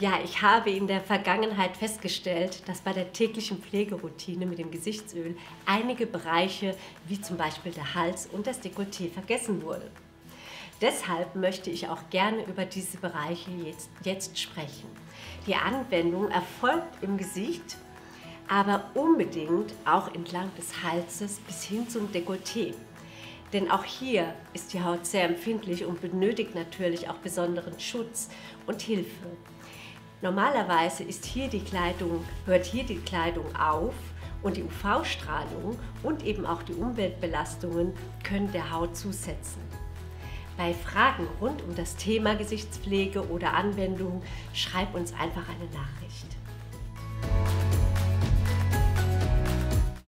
Ja, ich habe in der Vergangenheit festgestellt, dass bei der täglichen Pflegeroutine mit dem Gesichtsöl einige Bereiche, wie zum Beispiel der Hals und das Dekolleté, vergessen wurden. Deshalb möchte ich auch gerne über diese Bereiche jetzt sprechen. Die Anwendung erfolgt im Gesicht, aber unbedingt auch entlang des Halses bis hin zum Dekolleté. Denn auch hier ist die Haut sehr empfindlich und benötigt natürlich auch besonderen Schutz und Hilfe. Normalerweise hört hier die Kleidung auf und die UV-Strahlung und eben auch die Umweltbelastungen können der Haut zusetzen. Bei Fragen rund um das Thema Gesichtspflege oder Anwendung schreib uns einfach eine Nachricht.